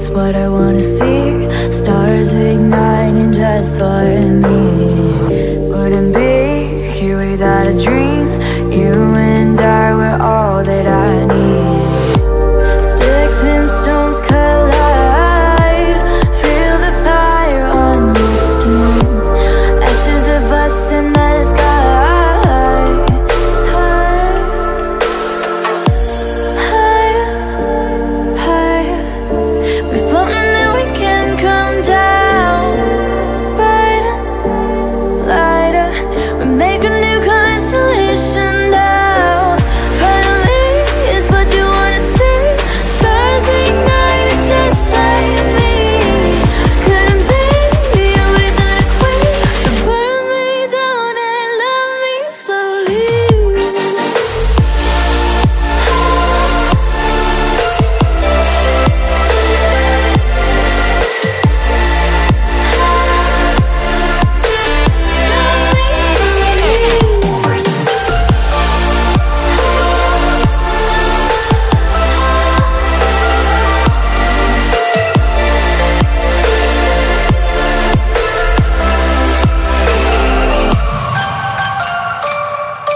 is what I wanna see. Stars igniting just for me. Wouldn't be here without a dream. You and I were all that I need. Sticks and stones collide. Feel the fire on your skin. Ashes of us in the sky.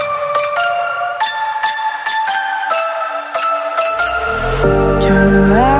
Turn around.